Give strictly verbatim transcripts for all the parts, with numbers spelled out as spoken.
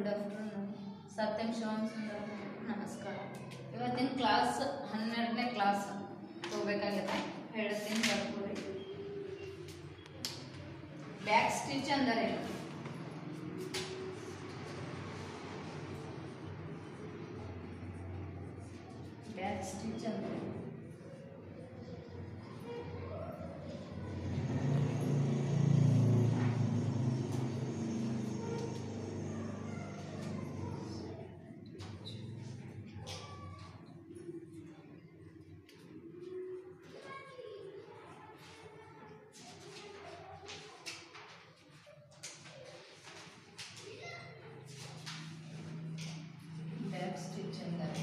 Afternoon. ಸತ್ಯಂ ಶಿವಂ ಸುಂದರ ನಮಸ್ಕಾರ. ಇವತ್ತಿನ ಕ್ಲಾಸ್ ಹನ್ನೆರಡನೇ ಕ್ಲಾಸ್ ಹೋಗ್ಬೇಕಾಗಿದೆ, ಹೇಳ್ತೀನಿ ಬರ್ಕೊಡಿ. ಬ್ಯಾಕ್ ಸ್ಟಿಚ್ ಅಂದರೆ ಬ್ಯಾಕ್ ಸ್ಟಿಚ್ ಅಂದರೆ ಬ್ಯಾಕ್ ಸ್ಟಿಚ್ ಅಂದರೆ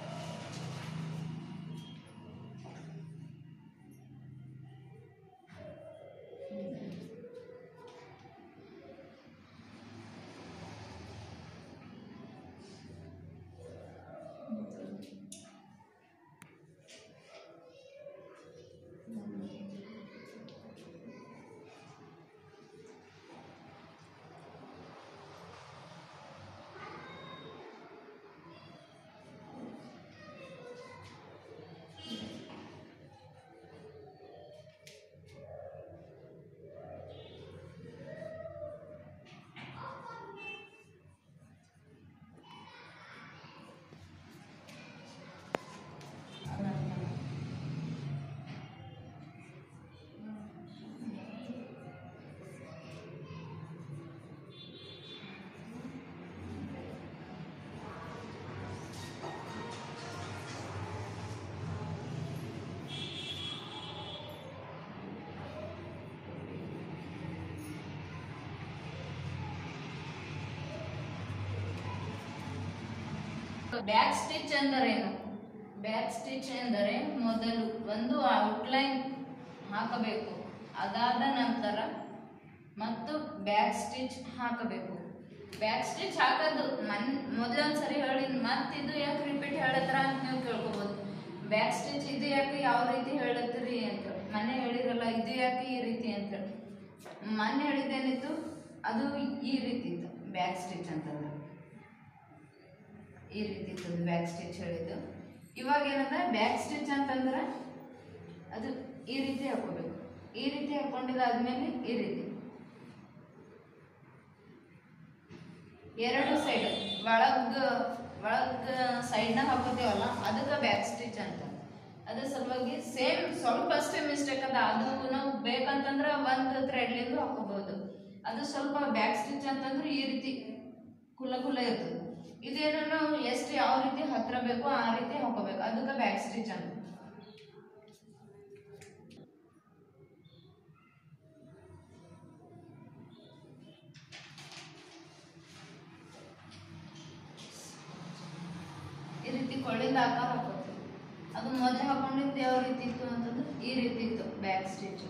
ಬ್ಯಾಕ್ ಸ್ಟಿಚ್ ಎಂದರೇನು? ಬ್ಯಾಕ್ ಸ್ಟಿಚ್ ಎಂದರೆ ಮೊದಲು ಒಂದು ಔಟ್ಲೈನ್ ಹಾಕಬೇಕು, ಅದಾದ ನಂತರ ಮತ್ತು ಬ್ಯಾಕ್ ಸ್ಟಿಚ್ ಹಾಕಬೇಕು. ಬ್ಯಾಕ್ ಸ್ಟಿಚ್ ಹಾಕೋದು ಮನ್ ಮೊದಲೊಂದು ಸರಿ ಹೇಳಿ ಮತ್ತೆ ಇದು ಯಾಕೆ ರಿಪೀಟ್ ಹೇಳತ್ರ ಅಂತ ನೀವು ಕೇಳ್ಕೊಬೋದು. ಬ್ಯಾಕ್ ಸ್ಟಿಚ್ ಇದು ಯಾಕೆ ಯಾವ ರೀತಿ ಹೇಳತ್ತೀರಿ ಅಂತ, ಮೊನ್ನೆ ಹೇಳಿರಲ್ಲ ಇದು ಯಾಕೆ ಈ ರೀತಿ ಅಂತ. ಮೊನ್ನೆ ಹೇಳಿದ್ದೇನಿತ್ತು ಅದು ಈ ರೀತಿ ಇತ್ತು ಬ್ಯಾಕ್ ಸ್ಟಿಚ್ ಅಂತಂದ್ರೆ, ಈ ರೀತಿ ಇತ್ತು ಬ್ಯಾಕ್ ಸ್ಟಿಚ್ ಹೇಳಿದ್ದು. ಇವಾಗ ಏನಂತ ಬ್ಯಾಕ್ ಸ್ಟಿಚ್ ಅಂತಂದ್ರೆ ಅದು ಈ ರೀತಿ ಹಾಕೋಬೇಕು. ಈ ರೀತಿ ಹಾಕೊಂಡಿದ್ದಾದ್ಮೇಲೆ ಈ ರೀತಿ ಎರಡು ಸೈಡ್ ಒಳಗ ಒಳಗ ಸೈಡ್ನ ಹಾಕೋತೀವಲ್ಲ ಅದಕ್ಕೆ ಬ್ಯಾಕ್ ಸ್ಟಿಚ್ ಅಂತ. ಅದ್ರ ಸಲುವಾಗಿ ಸೇಮ್ ಸ್ವಲ್ಪ ಅಷ್ಟೇ ಮಿಸ್ಟೇಕ್ ಅದ. ಅದು ನಾವು ಬೇಕಂತಂದ್ರೆ ಒಂದು ಥ್ರೆಡ್ಲಿಂದ ಹಾಕೋಬಹುದು. ಅದು ಸ್ವಲ್ಪ ಬ್ಯಾಕ್ ಸ್ಟಿಚ್ ಅಂತಂದ್ರೆ ಈ ರೀತಿ ಕುಲ್ಲ ಕುಲ್ಲ ಇರ್ತದೆ. ಇದೇನು ನಾವು ಎಷ್ಟು ಯಾವ ರೀತಿ ಹತ್ರ ಬೇಕೋ ಆ ರೀತಿ ಹಾಕೋಬೇಕು, ಅದಕ್ಕೆ ಬ್ಯಾಕ್ ಸ್ಟಿಚ್ ಅಂತ. ಈ ರೀತಿ ಕೊಳ್ಳಿಂದ ಆಕಾರ ಹಾಕೋತೀವಿ. ಅದು ಮೊದಲು ಹಾಕೊಂಡಿದ್ದು ಯಾವ ರೀತಿ ಇತ್ತು ಅಂತಂದ್ರೆ ಈ ರೀತಿ ಇತ್ತು ಬ್ಯಾಕ್ ಸ್ಟಿಚ್.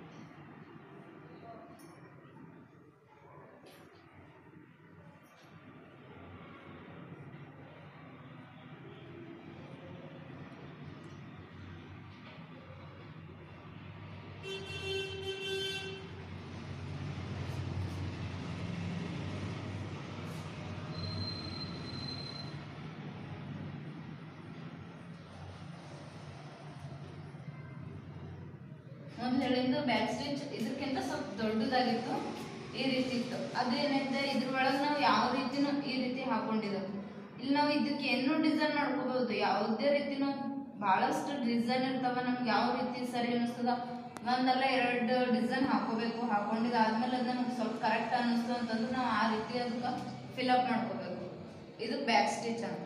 ಮೊದಲು ಹೇಳಿದ್ದು ಬ್ಯಾಕ್ ಸ್ಟಿಚ್ ಇದಕ್ಕಿಂತ ಸ್ವಲ್ಪ ದೊಡ್ಡದಾಗಿತ್ತು, ಈ ರೀತಿ ಇತ್ತು. ಅದೇನೈತೆ ಇದ್ರೊಳಗೆ ನಾವು ಯಾವ ರೀತಿನೂ ಈ ರೀತಿ ಹಾಕೊಂಡಿದ್ದೆವು. ಇಲ್ಲಿ ನಾವು ಇದಕ್ಕೆ ಏನೂ ಡಿಸೈನ್ ಮಾಡ್ಕೋಬಹುದು, ಯಾವುದೇ ರೀತಿನೂ ಬಹಳಷ್ಟು ಡಿಸೈನ್ ಇರ್ತಾವ. ನಮ್ಗೆ ಯಾವ ರೀತಿ ಸರಿ ಅನಿಸ್ತದ ಒಂದಲ್ಲ ಎರಡು ಡಿಸೈನ್ ಹಾಕೋಬೇಕು. ಹಾಕೊಂಡಿದ್ದಾದ್ಮೇಲೆ ಅದು ನಮ್ಗೆ ಸ್ವಲ್ಪ ಕರೆಕ್ಟ್ ಅನ್ನಿಸ್ತು ಅಂತಂದ್ರೆ ನಾವು ಆ ರೀತಿ ಅದಕ್ಕೆ ಫಿಲ್ಅಪ್ ಮಾಡ್ಕೋಬೇಕು. ಇದು ಬ್ಯಾಕ್ ಸ್ಟಿಚ್ ಅಂತ.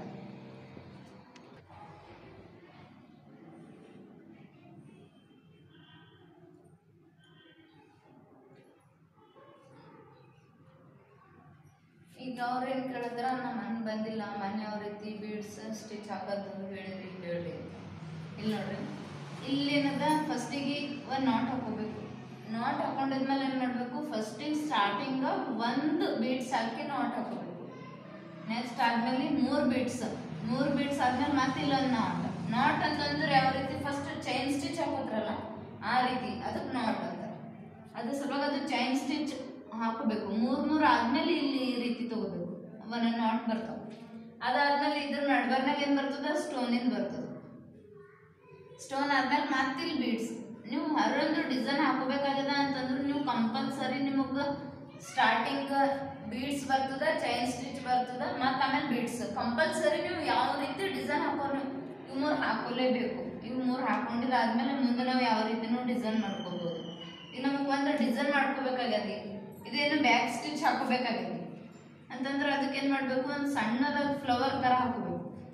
ಈಗ ಅವ್ರೇನು ಕೇಳಿದ್ರ ನಾ ಮನೆ ಬಂದಿಲ್ಲ, ಮನೆ ಯಾವ ರೀತಿ ಬೀಡ್ಸ್ ಸ್ಟಿಚ್ ಹಾಕೋದು ಹೇಳಿರಿ ಹೇಳಿ. ಇಲ್ಲಿ ನೋಡ್ರಿ, ಇಲ್ಲೇನದ ಫಸ್ಟಿಗೆ ಒಂದು ನಾಟ್ ಹಾಕೋಬೇಕು. ನಾಟ್ ಹಾಕೊಂಡಿದ್ಮೇಲೆ ಏನು ಮಾಡಬೇಕು, ಫಸ್ಟಿಗೆ ಸ್ಟಾರ್ಟಿಂಗ್ ಒಂದು ಬೀಡ್ಸ್ ಹಾಕಿ ನಾಟ್ ಹಾಕೋಬೇಕು. ನೆಕ್ಸ್ಟ್ ಆದ್ಮೇಲೆ ಮೂರು ಬೀಡ್ಸ್ ಮೂರು ಬೀಡ್ಸ್ ಆದ್ಮೇಲೆ ಮತ್ತೆ ಇಲ್ಲೊಂದು ನಾಟ್. ನಾಟ್ ಅಂತಂದ್ರೆ ಯಾವ ರೀತಿ ಫಸ್ಟ್ ಚೈನ್ ಸ್ಟಿಚ್ ಹಾಕೋದ್ರಲ್ಲ ಆ ರೀತಿ ಅದಕ್ಕೆ ನಾಟ್ ಅಂತ. ಅದ್ರ ಸಲುವಾಗಿ ಅದು ಚೈನ್ ಸ್ಟಿಚ್ ಹಾಕೋಬೇಕು. ಮೂರ್ ಮೂರ್ ಆದ್ಮೇಲೆ ಇಲ್ಲಿ ಈ ರೀತಿ ತಗೋಬೇಕು. ಒನ್ ನಾಟ್ ಬರ್ತಾವ. ಅದಾದ್ಮೇಲೆ ಇದ್ರ ನಡ್ಬರ್ನಾಗ ಏನ್ ಬರ್ತದ, ಸ್ಟೋನ್ ಇಂದ ಬರ್ತದ. ಸ್ಟೋನ್ ಆದ್ಮೇಲೆ ಮತ್ತೆ ಇಲ್ಲಿ ಬೀಡ್ಸ್. ನೀವು ಹರೊಂದು ಡಿಸೈನ್ ಹಾಕೋಬೇಕಾಗ್ಯದ ಅಂತಂದ್ರೆ ನೀವು ಕಂಪಲ್ಸರಿ ನಿಮಗೆ ಸ್ಟಾರ್ಟಿಂಗ್ ಬೀಡ್ಸ್ ಬರ್ತದ, ಚೈನ್ ಸ್ಟಿಚ್ ಬರ್ತದ, ಮತ್ತು ಆಮೇಲೆ ಬೀಡ್ಸ್ ಕಂಪಲ್ಸರಿ. ನೀವು ಯಾವ ರೀತಿ ಡಿಸೈನ್ ಹಾಕೋರು ಇವು ಮೂರು ಹಾಕೋಲೇಬೇಕು. ಇವು ಮೂರು ಹಾಕೊಂಡಿಲ್ಲ ಆದ್ಮೇಲೆ ಮುಂದೆ ನಾವು ಯಾವ ರೀತಿನೂ ಡಿಸೈನ್ ಮಾಡ್ಕೋಬಹುದು. ಈಗ ನಮಗೆ ಒಂದು ಡಿಸೈನ್ ಮಾಡ್ಕೋಬೇಕಾಗ್ಯದ, ಇದೇನು ಬ್ಯಾಕ್ ಸ್ಟಿಚ್ ಹಾಕೋಬೇಕಾಗ್ಯದ ಅಂತಂದ್ರೆ ಅದಕ್ಕೆ ಏನು ಮಾಡಬೇಕು, ಒಂದು ಸಣ್ಣದಾದ ಫ್ಲವರ್ ಥರ ಹಾಕೋಬೇಕು.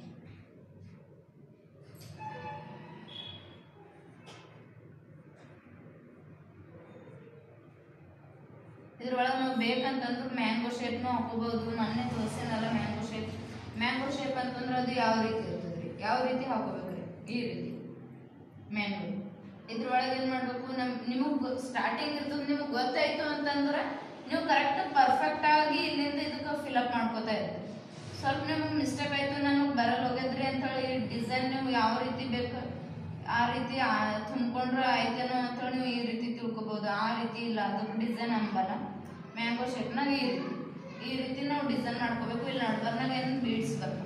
ಇದ್ರೊಳಗೆ ನಾವು ಬೇಕಂತಂದ್ರೆ ಮ್ಯಾಂಗೋ ಶೇಪ್ನು ಹಾಕೋಬಹುದು. ಮೊನ್ನೆ ತೋರಿಸೇನಲ್ಲ ಮ್ಯಾಂಗೋ ಶೇಪ್. ಮ್ಯಾಂಗೋ ಶೇಪ್ ಅಂತಂದ್ರೆ ಅದು ಯಾವ ರೀತಿ ಇರ್ತದ್ರಿ, ಯಾವ ರೀತಿ ಹಾಕೋಬೇಕ್ರಿ, ಈ ರೀತಿ ಮ್ಯಾಂಗೋ. ಇದ್ರೊಳಗೆ ಏನು ಮಾಡಬೇಕು, ನಮ್ ನಿಮಗೆ ಸ್ಟಾರ್ಟಿಂಗ್ ಇರ್ತದೆ, ನಿಮಗೆ ಗೊತ್ತಾಯ್ತು ಅಂತಂದ್ರೆ ನೀವು ಕರೆಕ್ಟ್ ಪರ್ಫೆಕ್ಟ್ ಆಗಿ ಇಲ್ಲಿಂದ ಇದಕ್ಕೆ ಫಿಲಪ್ ಮಾಡ್ಕೋತಾ ಇರ್ತೀವಿ. ಸ್ವಲ್ಪ ನಿಮಗೆ ಮಿಸ್ಟೇಕ್ ಆಯಿತು, ನನಗೆ ಬರಲ್ಲ ಹೋಗಿದ್ರಿ ಅಂತೇಳಿ ಡಿಸೈನ್ ನೀವು ಯಾವ ರೀತಿ ಬೇಕು ಆ ರೀತಿ ತುಂಬಿಕೊಂಡ್ರೆ ಆಯ್ತೇನೋ ಅಂತೇಳಿ ನೀವು ಈ ರೀತಿ ತಿಳ್ಕೊಬೋದು. ಆ ರೀತಿ ಇಲ್ಲ, ಅದಕ್ಕೆ ಡಿಸೈನ್ ಅಂಬಲ್ಲ. ಮ್ಯಾಂಗೋ ಶೇಪ್ನಾಗ ಈ ರೀತಿ ಈ ರೀತಿ ನಾವು ಡಿಸೈನ್ ಮಾಡ್ಕೋಬೇಕು. ಇಲ್ಲಿ ನಡ್ಬರ್ನಾಗ ಏನು ಬೀಡ್ಸ್ ಬರ್ತವೆ,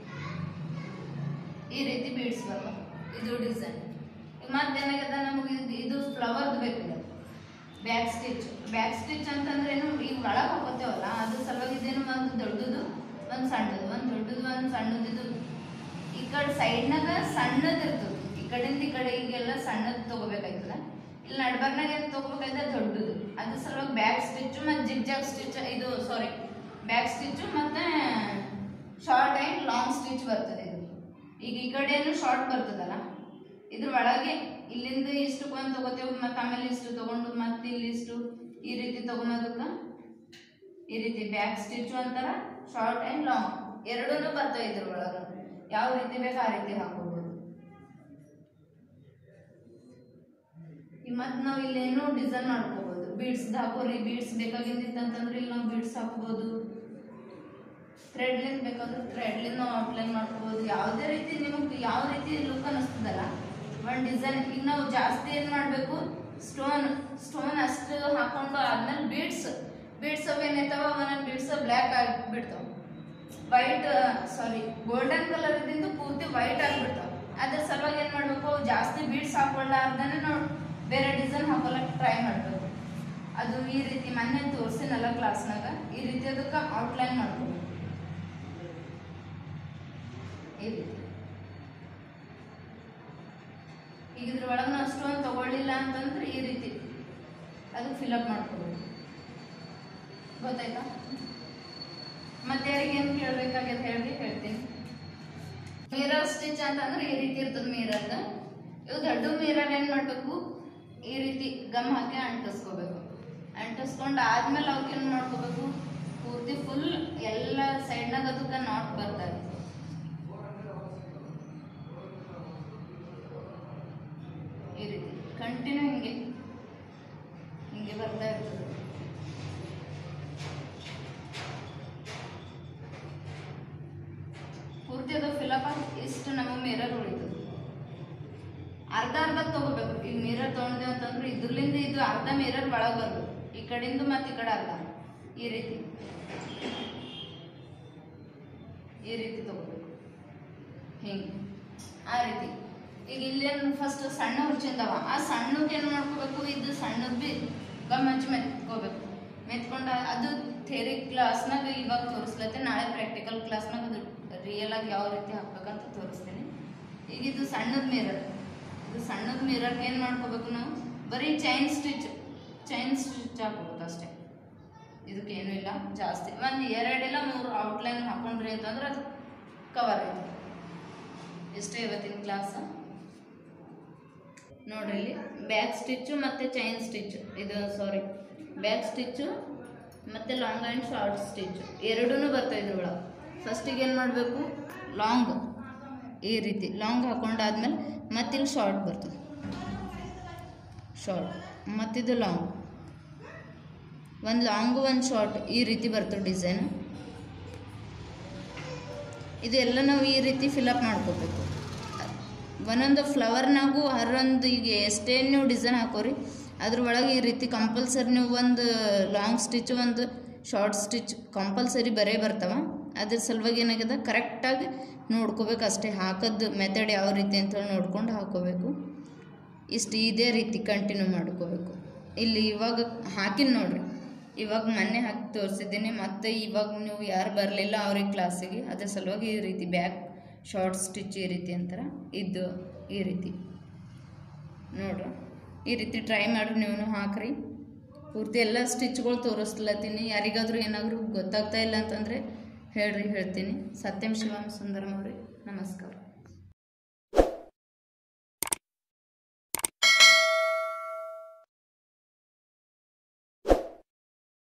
ಈ ರೀತಿ ಬೀಡ್ಸ್ ಬರ್ತವೆ. ಇದು ಡಿಸೈನ್. ಮತ್ತೇನಾಗದ, ನಮಗೆ ಇದು ಫ್ಲವರ್ದು ಬೇಕಿಲ್ಲ ಬ್ಯಾಕ್ ಸ್ಟಿಚ್. ಬ್ಯಾಕ್ ಸ್ಟಿಚ್ ಅಂತಂದ್ರೆ ಏನು, ಈಗ ಒಳಗೆ ಹಾಕೋತೇವಲ್ಲ ಅದ್ರ ಸಲುವಾಗಿ ಇದೇನು ಒಂದು ದೊಡ್ಡದು ಒಂದು ಸಣ್ಣದು, ಒಂದು ದೊಡ್ಡದು ಒಂದು ಸಣ್ಣದು. ಇದು ಈ ಕಡೆ ಸೈಡ್ನಾಗ ಸಣ್ಣದು ಇರ್ತದೆ, ಈ ಕಡೆಯಿಂದ ಈ ಕಡೆ ಈಗೆಲ್ಲ ಸಣ್ಣದು ತಗೋಬೇಕಾಯ್ತದ. ಇಲ್ಲಿ ನಡ್ಬರ್ನಾಗ ಏನು ತಗೋಬೇಕಾಯ್ತದೆ, ದೊಡ್ಡದು. ಅದ್ರ ಸಲುವಾಗಿ ಬ್ಯಾಕ್ ಸ್ಟಿಚ್ಚು ಮತ್ತು ಜಿಗ್ ಜಾಗ್ ಸ್ಟಿಚ್, ಇದು ಸಾರಿ ಬ್ಯಾಕ್ ಸ್ಟಿಚ್ಚು ಮತ್ತು ಶಾರ್ಟ್ ಆ್ಯಂಡ್ ಲಾಂಗ್ ಸ್ಟಿಚ್ ಬರ್ತದೆ. ಇದು ಈಗ ಈ ಕಡೆಯನ್ನು ಶಾರ್ಟ್ ಬರ್ತದಲ್ಲ, ಇದ್ರ ಒಳಗೆ ಇಲ್ಲಿಂದ ಇಷ್ಟು ಒಂದು ತಗೋತೇವೆ, ಮತ್ತು ಆಮೇಲೆ ಇಷ್ಟು ತಗೊಂಡು ಮತ್ತೆ ಇಲ್ಲಿ ಇಷ್ಟು ಈ ರೀತಿ ತಗೊಂಬೋದಕ್ಕೆ ಈ ರೀತಿ ಬ್ಯಾಕ್ ಸ್ಟಿಚ್ ಅಂತಾರ, ಶಾರ್ಟ್ ಆ್ಯಂಡ್ ಲಾಂಗ್ ಎರಡೂ ಬರ್ತವೆ. ಇದ್ರ ಒಳಗೆ ಯಾವ ರೀತಿ ಬೇಕು ಆ ರೀತಿ ಹಾಕೋಬಹುದು. ಮತ್ತು ನಾವು ಇಲ್ಲೇನು ಡಿಸೈನ್ ಮಾಡ್ಕೋಬಹುದು. ಬೀಡ್ಸ್ ಹಾಕೋರಿ, ಬೀಡ್ಸ್ ಬೇಕಾಗಿದ್ದಿತ್ತಂತಂದ್ರೆ ಇಲ್ಲಿ ನಾವು ಬೀಡ್ಸ್ ಹಾಕೋಬಹುದು. ಥ್ರೆಡ್ಲಿಂದ ಬೇಕಾದ್ರೆ ಥ್ರೆಡ್ಲಿಂದ ನಾವು ಔಟ್ಲೈನ್ ಮಾಡ್ಕೋಬಹುದು. ಯಾವುದೇ ರೀತಿ ನಿಮಗೆ ಯಾವ ರೀತಿ ಲುಕ್ ಅನ್ನಿಸ್ತದಲ್ಲ ಒಂದು ಡಿಸೈನ್. ಈಗ ನಾವು ಜಾಸ್ತಿ ಏನು ಮಾಡಬೇಕು, ಸ್ಟೋನ್ ಸ್ಟೋನ್ ಅಷ್ಟು ಹಾಕೊಂಡು ಆದ್ಮೇಲೆ ಬೀಡ್ಸ್ ಬೀಡ್ಸ್ ಅವು ಏನೈತವ ಒಂದೊಂದು ಬೀಡ್ಸ್ ಬ್ಲ್ಯಾಕ್ ಆಗಿಬಿಡ್ತಾವೆ, ವೈಟ್ ಸಾರಿ ಗೋಲ್ಡನ್ ಕಲರ್ ಇದ್ದಿಂದ ಪೂರ್ತಿ ವೈಟ್ ಆಗಿಬಿಡ್ತಾವೆ. ಅದ್ರ ಸಲುವಾಗಿ ಏನು ಮಾಡಬೇಕು, ಅವು ಜಾಸ್ತಿ ಬೀಡ್ಸ್ ಹಾಕೊಳ್ಳಾರ್ದೇ ನಾವು ಬೇರೆ ಡಿಸೈನ್ ಹಾಕೊಳ್ಳೋಕೆ ಟ್ರೈ ಮಾಡಬೇಕು. ಅದು ಈ ರೀತಿ ಮೊನ್ನೆ ತೋರಿಸಿನಲ್ಲ ಕ್ಲಾಸ್ನಾಗ, ಈ ರೀತಿ ಅದಕ್ಕೆ ಔಟ್ಲೈನ್ ಮಾಡ್ಬೋದು. ಈ ರೀತಿ ಈಗ ಇದ್ರೊಳಗೆ ನಾವು ಸ್ಟೋನ್ ತಗೊಳ್ಳಿಲ್ಲ ಅಂತಂದ್ರೆ ಈ ರೀತಿ ಅದಕ್ಕೆ ಫಿಲಪ್ ಮಾಡ್ಕೋಬೋದು. ಗೊತ್ತಾಯ್ತಾ? ಮತ್ತೆ ಯಾರಿಗೆ ಏನು ಕೇಳಬೇಕಾಗ್ಯದ ಹೇಳಿ ಹೇಳ್ತೀನಿ. ಮಿರರ್ ಸ್ಟಿಚ್ ಅಂತಂದ್ರೆ ಈ ರೀತಿ ಇರ್ತದೆ ಮಿರರ್ದ. ಇವು ದೊಡ್ಡ ಮಿರರ್ ಏನು ಮಾಡಬೇಕು, ಈ ರೀತಿ ಗಮ್ ಹಾಕಿ ಅಂಟಿಸ್ಕೋಬೇಕು. ಅಂಟಿಸ್ಕೊಂಡು ಆದ್ಮೇಲೆ ಅವಕ್ಕೆ ಏನು ಮಾಡ್ಕೋಬೇಕು, ಪೂರ್ತಿ ಫುಲ್ ಎಲ್ಲ ಸೈಡ್ನಾಗ ಅದಕ್ಕೆ ನಾಟ್ ಬರ್ತಾರೆ. ಈ ರೀತಿ ಕಂಟಿನ್ಯೂ ಹಿಂಗೆ ಹಿಂಗೆ ಬರ್ತಾ ಇರ್ತದೆ. ಪೂರ್ತಿ ಅದು ಫಿಲಪ್ ಆಗಿ ಇಷ್ಟು ನಮ್ಮ ಮಿರರ್ ಉಳಿತದೆ. ಅರ್ಧ ಅರ್ಧ ತಗೋಬೇಕು. ಈಗ ಮಿರರ್ ತೊಗೊಂಡೆ ಅಂತಂದ್ರೆ ಇದ್ರಲಿಂದ ಇದು ಅರ್ಧ ಮಿರರ್ ಒಳಗೆ ಬರಬೇಕು, ಈ ಕಡೆಯಿಂದ ಮತ್ತು ಈ ಕಡೆ ಅರ್ಧ ಈ ರೀತಿ ಈ ರೀತಿ ತಗೋಬೇಕು ಹಿಂಗೆ ಆ ರೀತಿ. ಈಗ ಇಲ್ಲೇನು ಫಸ್ಟ್ ಸಣ್ಣ ಹುಚ್ಚಿಂದವ, ಆ ಸಣ್ಣಕ್ಕೆ ಏನು ಮಾಡ್ಕೋಬೇಕು, ಇದು ಸಣ್ಣದು ಭೀ ಗಮ್ ಹಚ್ಚಿ ಮೆತ್ಕೋಬೇಕು. ಮೆತ್ಕೊಂಡು ಅದು ಥೇರಿ ಕ್ಲಾಸ್ನಾಗ ಇವಾಗ ತೋರಿಸ್ಲತ್ತೆ, ನಾಳೆ ಪ್ರಾಕ್ಟಿಕಲ್ ಕ್ಲಾಸ್ನಾಗ ಅದು ರಿಯಲ್ ಆಗಿ ಯಾವ ರೀತಿ ಹಾಕ್ಬೇಕಂತ ತೋರಿಸ್ತೀನಿ. ಈಗ ಇದು ಸಣ್ಣದ ಮಿರರ್, ಇದು ಸಣ್ಣದ ಮಿರರ್ಗೆ ಏನು ಮಾಡ್ಕೋಬೇಕು, ನಾವು ಬರೀ ಚೈನ್ ಸ್ಟಿಚ್ ಚೈನ್ ಸ್ಟಿಚ್ ಹಾಕೋಬೇಕು ಅಷ್ಟೇ. ಇದಕ್ಕೇನು ಇಲ್ಲ ಜಾಸ್ತಿ, ಒಂದು ಎರಡಿಲ್ಲ ಮೂರು ಔಟ್ಲೈನ್ ಹಾಕೊಂಡ್ರಿ ಅಂತಂದ್ರೆ ಅದು ಕವರ್ ಆಯ್ತು. ಇಷ್ಟೇ ಇವತ್ತಿನ ಕ್ಲಾಸ್. ನೋಡ್ರಿ ಇಲ್ಲಿ ಬ್ಯಾಕ್ ಸ್ಟಿಚ್ಚು ಮತ್ತು ಚೈನ್ ಸ್ಟಿಚ್, ಇದು ಸಾರಿ ಬ್ಯಾಕ್ ಸ್ಟಿಚ್ಚು ಮತ್ತು ಲಾಂಗ್ ಆ್ಯಂಡ್ ಶಾರ್ಟ್ ಸ್ಟಿಚ್ಚು ಎರಡೂ ಬರ್ತಾವೆ ಇದ್ರೊಳಗೆ. ಫಸ್ಟಿಗೆ ಏನು ಮಾಡಬೇಕು, ಲಾಂಗ್ ಈ ರೀತಿ ಲಾಂಗ್ ಹಾಕೊಂಡಾದ್ಮೇಲೆ ಮತ್ತಿಲ್ಲಿ ಶಾರ್ಟ್ ಬರ್ತದೆ, ಶಾರ್ಟ್ ಮತ್ತಿದು ಲಾಂಗ್, ಒಂದು ಲಾಂಗು ಒಂದು ಶಾರ್ಟ್ ಈ ರೀತಿ ಬರ್ತದೆ ಡಿಸೈನ್. ಇದೆಲ್ಲ ನಾವು ಈ ರೀತಿ ಫಿಲಪ್ ಮಾಡ್ಕೋಬೇಕು. ಒಂದೊಂದು ಫ್ಲವರ್ನಾಗೂ ಹರೊಂದು ಈಗ ಎಷ್ಟೇ ನೀವು ಡಿಸೈನ್ ಹಾಕೋರಿ ಅದ್ರ ಒಳಗೆ ಈ ರೀತಿ ಕಂಪಲ್ಸರಿ ನೀವು ಒಂದು ಲಾಂಗ್ ಸ್ಟಿಚ್ ಒಂದು ಶಾರ್ಟ್ ಸ್ಟಿಚ್ ಕಂಪಲ್ಸರಿ ಬರೇ ಬರ್ತಾವ. ಅದ್ರ ಸಲುವಾಗಿ ಏನಾಗಿದೆ ಕರೆಕ್ಟಾಗಿ ನೋಡ್ಕೋಬೇಕು ಅಷ್ಟೇ, ಹಾಕೋದು ಮೆಥಡ್ ಯಾವ ರೀತಿ ಅಂತೇಳಿ ನೋಡ್ಕೊಂಡು ಹಾಕೋಬೇಕು. ಇಷ್ಟು ಇದೇ ರೀತಿ ಕಂಟಿನ್ಯೂ ಮಾಡ್ಕೋಬೇಕು. ಇಲ್ಲಿ ಇವಾಗ ಹಾಕಿನ ನೋಡ್ರಿ, ಇವಾಗ ಮೊನ್ನೆ ಹಾಕಿ ತೋರಿಸಿದ್ದೀನಿ, ಮತ್ತು ಇವಾಗ ನೀವು ಯಾರು ಬರಲಿಲ್ಲ ಅವ್ರಿಗೆ ಕ್ಲಾಸಿಗೆ, ಅದ್ರ ಸಲುವಾಗಿ ಈ ರೀತಿ ಬ್ಯಾಕ್ ಶಾರ್ಟ್ ಸ್ಟಿಚ್ ಈ ರೀತಿ ಅಂತಾರೆ, ಇದು ಈ ರೀತಿ ನೋಡ್ರಿ. ಈ ರೀತಿ ಟ್ರೈ ಮಾಡಿರಿ, ನೀವು ಹಾಕ್ರಿ. ಪೂರ್ತಿ ಎಲ್ಲ ಸ್ಟಿಚ್ಗಳು ತೋರಿಸ್ಲತ್ತೀನಿ. ಯಾರಿಗಾದರೂ ಏನಾದರೂ ಗೊತ್ತಾಗ್ತಾ ಇಲ್ಲ ಅಂತಂದರೆ ಹೇಳ್ರಿ, ಹೇಳ್ತೀನಿ. ಸತ್ಯಂ ಶಿವಂ ಸುಂದರಂ ಅವ್ರಿ, ನಮಸ್ಕಾರ.